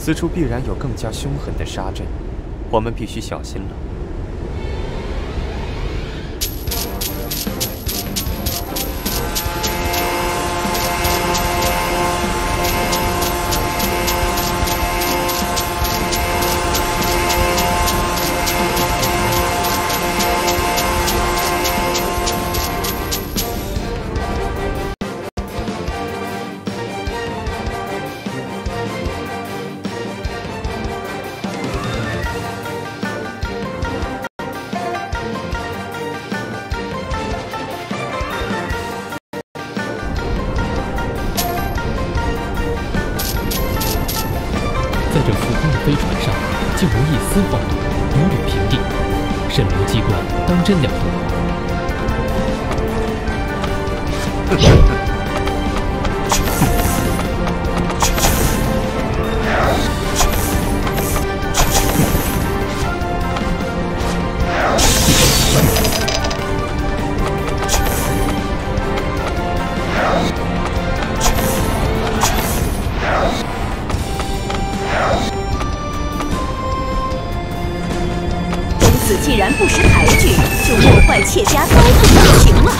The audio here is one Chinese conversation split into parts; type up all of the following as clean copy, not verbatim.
此处必然有更加凶狠的杀阵，我们必须小心了。 在这浮空的飞船上，竟无一丝晃动，如履平地，蜃楼机关当真了得。 公子既然不识抬举，就莫怪妾家高不可情了。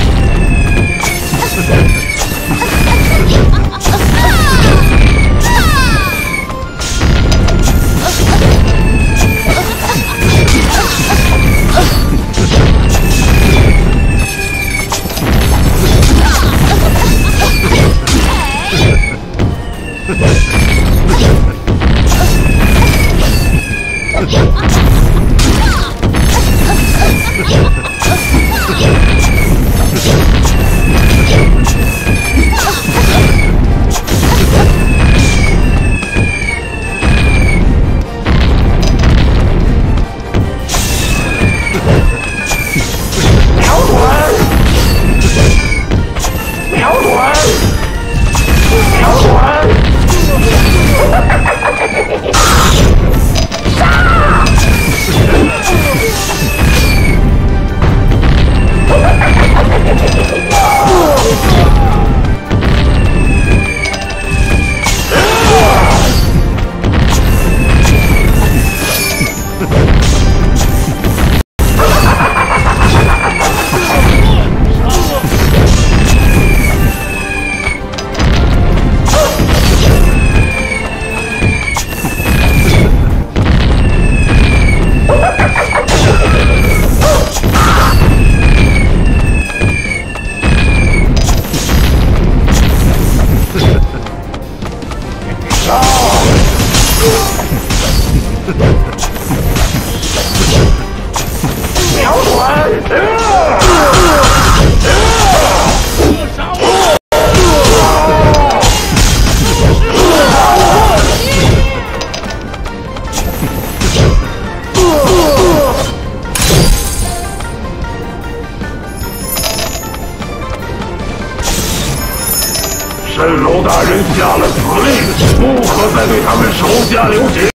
蜃楼大人下了死令，不可再对他们手下留情。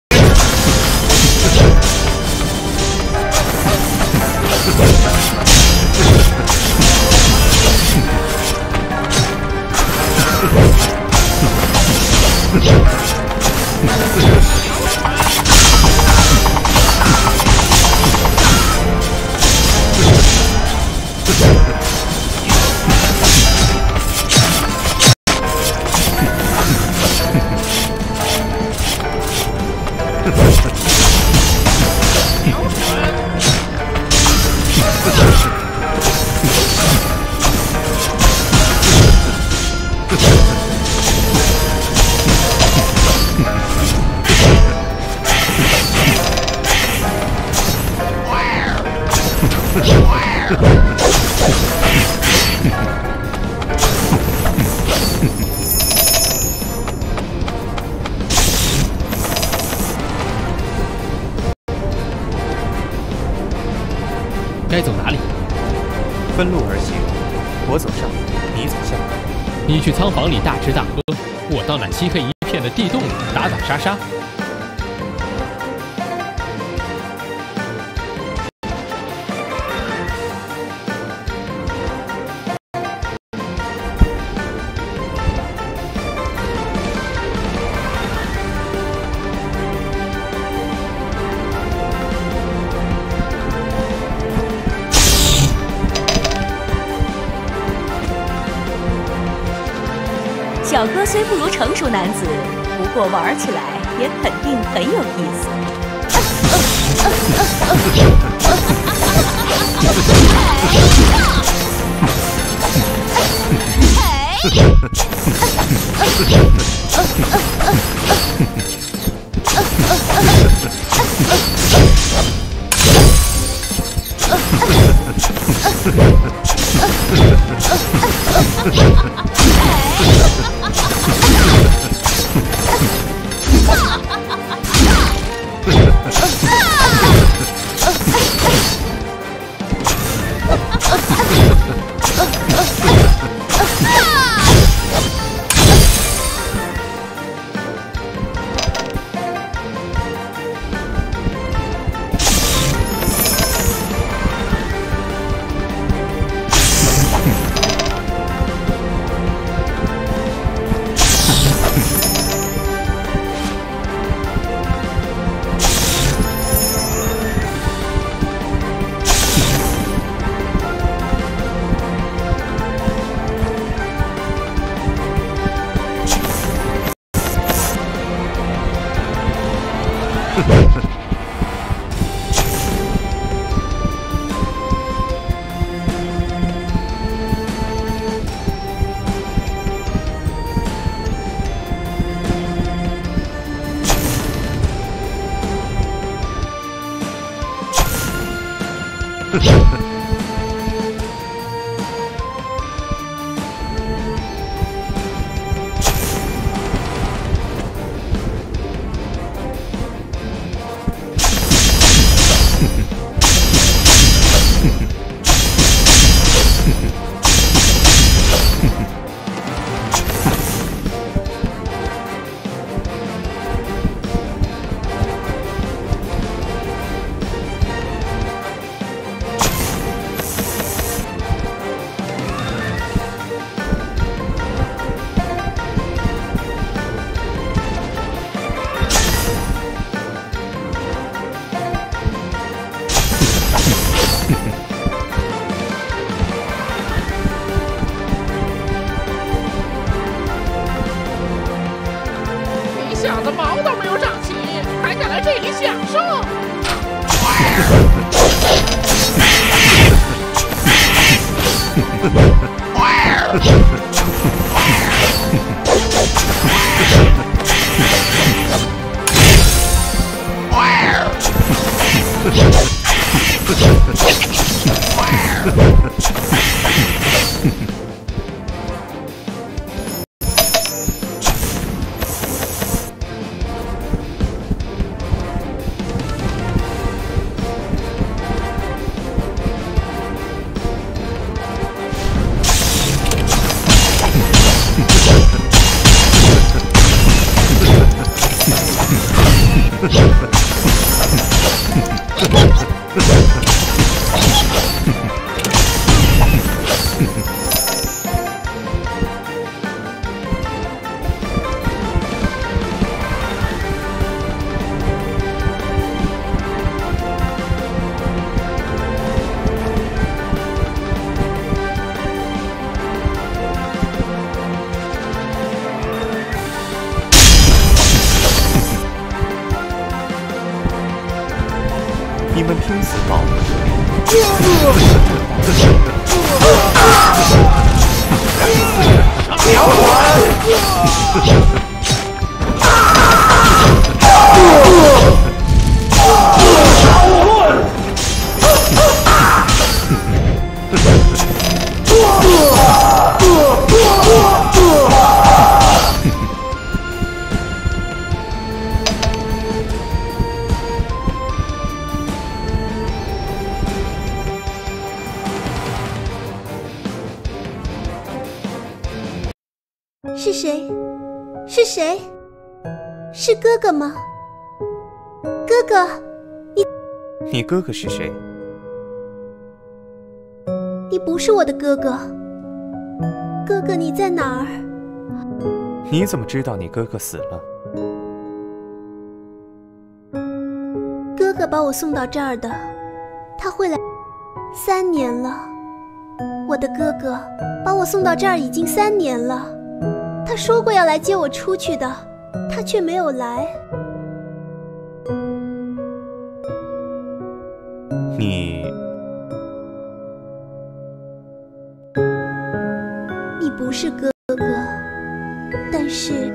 该走哪里？ 分路而行，我走上，你走下。 你去仓房里大吃大喝，我到那漆黑一片的地洞里打打杀杀。 小哥虽不如成熟男子，不过玩起来也肯定很有意思。 你们拼死抱我！ 秒滚！ 是谁？是谁？是哥哥吗？哥哥， 你哥哥是谁？ 你不是我的哥哥。哥哥，你在哪儿？ 你怎么知道你哥哥死了？ 哥哥把我送到这儿的，他会来3年了。我的哥哥把我送到这儿已经3年了。 他说过要来接我出去的，他却没有来。你不是哥哥，但是，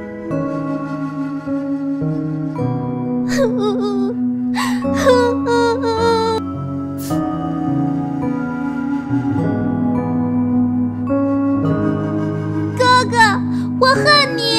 哥哥，我恨你。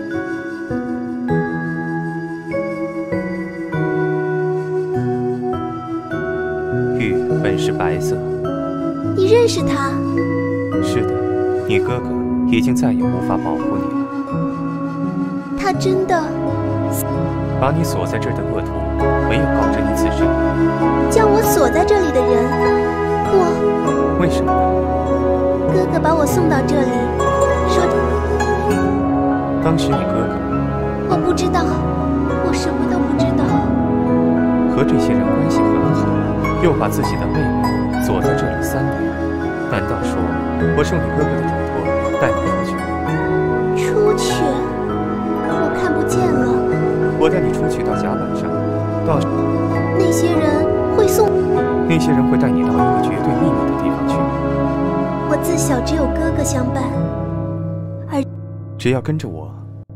玉本是白色。 你认识他？ 是的，你哥哥已经再也无法保护你了。 他真的把你锁在这儿的恶徒没有告知你此事。 将我锁在这里的人，我为什么呢？ 哥哥把我送到这里，说当时你哥哥我不知道，我什么都不知道。 和这些人关系很好，又把自己的妹妹锁在这里3年，难道说我受你哥哥的嘱托带你出去？ 出去？我看不见了。 我带你出去到甲板上，到那些人会送， 那些人会带你到一个绝对秘密的地方去。 我自小只有哥哥相伴，而只要跟着我。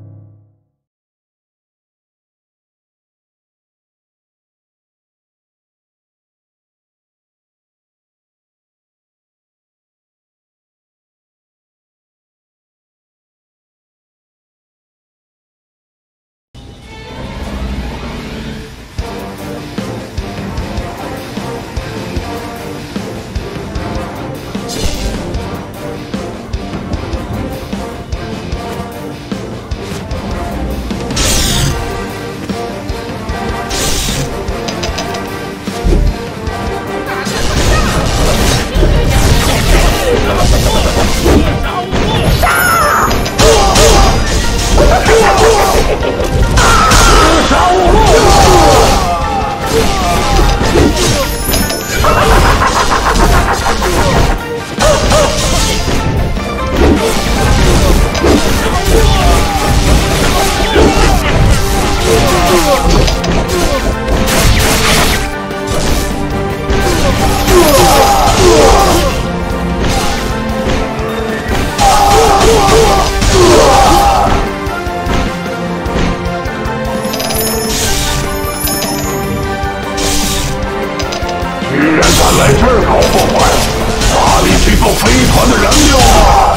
来这儿搞破坏，哪里去做飞船的燃料啊！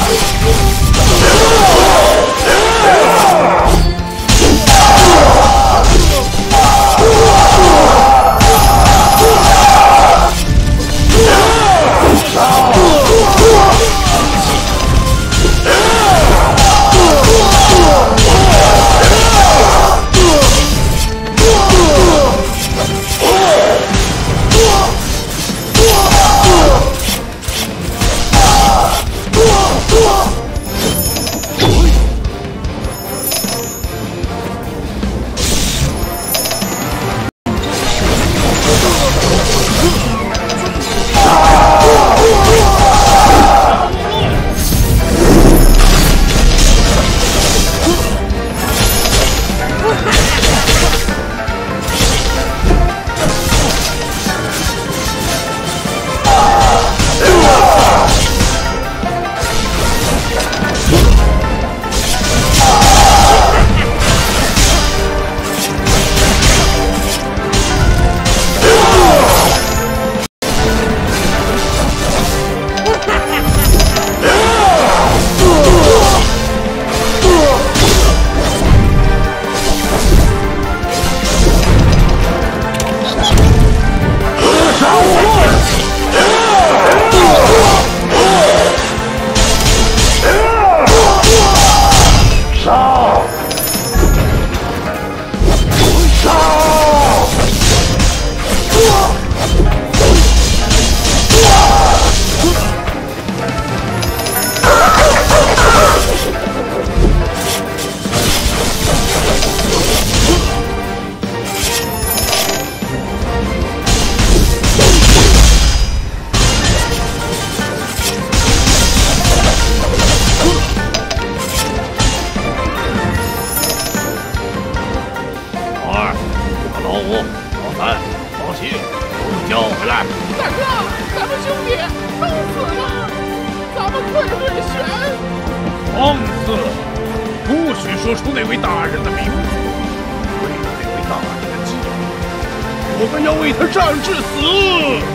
交回来！ 大哥，咱们兄弟都死了，咱们快对选！ 放肆！不许说出那位大人的名字！为了那位大人的记忆，我们要为他战至死！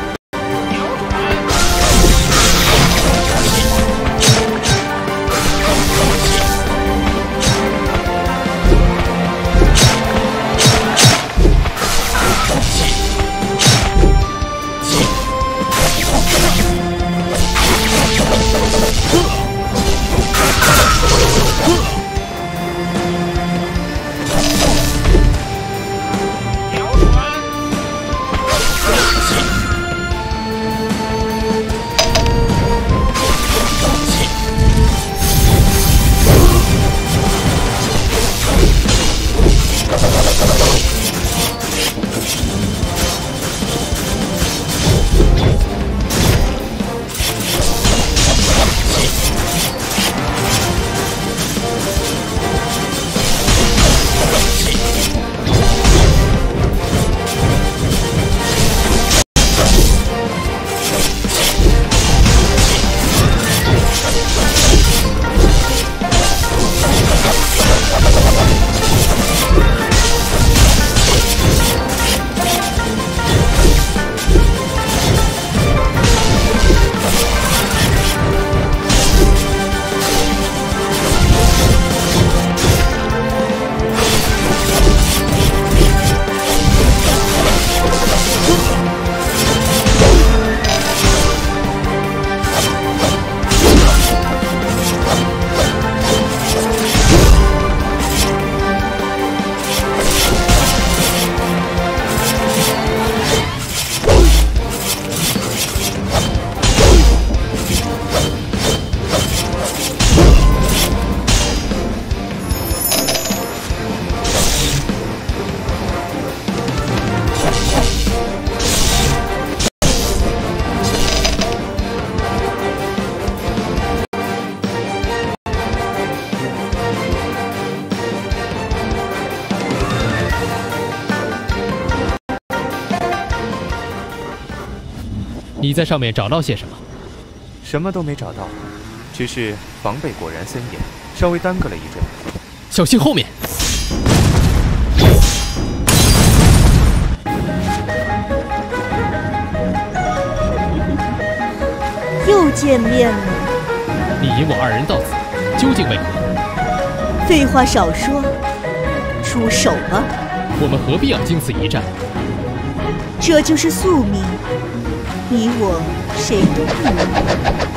你在上面找到些什么？ 什么都没找到，只是防备果然森严，稍微耽搁了一阵。 小心后面！ 又见面了。 你引我二人到此，究竟为何？ 废话少说，出手吧！ 我们何必要经此一战？ 这就是宿命。 你我谁都不能。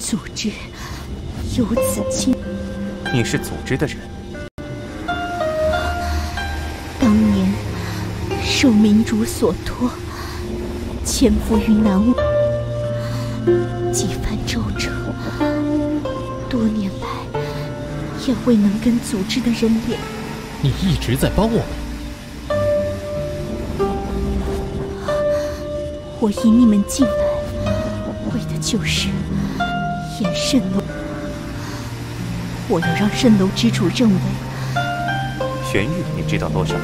组织有此亲。 你是组织的人？ 当年受明主所托，潜伏于南吴，几番周折，多年来也未能跟组织的人联。 你一直在帮我们。 我引你们进来，为的就是演蜃楼。我要让蜃楼之主认为， 玄玉，你知道多少？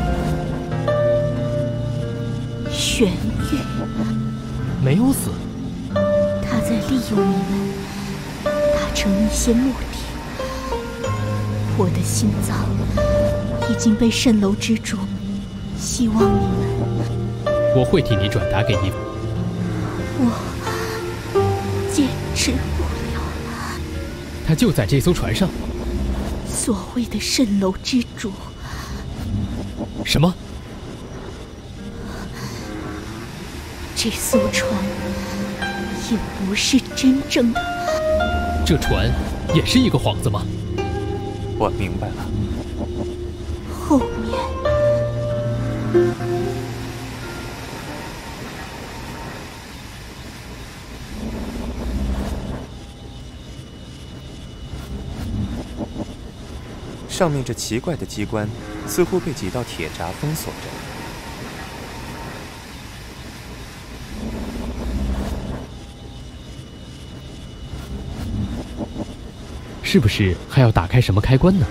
玄玉没有死， 他在利用你们，达成一些目的。我的心脏已经被蜃楼之主，希望你们。 我会替你转达给义父。 我坚持不了。 他就在这艘船上。 所谓的蜃楼之主， 什么？ 这艘船也不是真正的。 这船也是一个幌子吗？ 我明白了。 后面上面这奇怪的机关，似乎被几道铁闸封锁着。 是不是还要打开什么开关呢？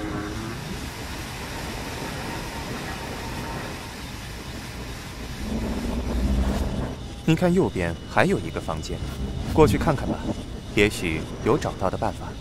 您看右边还有一个房间，过去看看吧，也许有找到的办法。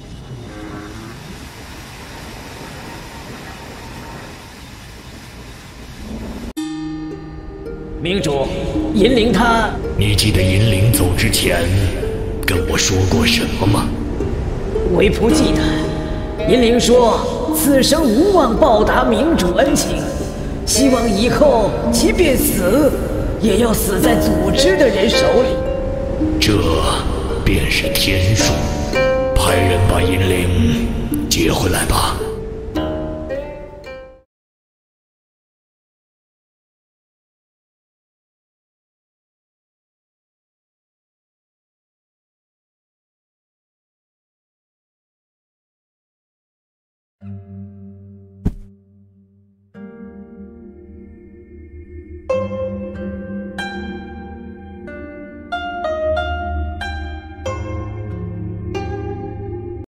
明主，银铃他…… 你记得银铃走之前跟我说过什么吗？ 为仆记得，银铃说此生无望报答明主恩情，希望以后即便死，也要死在组织的人手里。 这便是天数。派人把银铃接回来吧。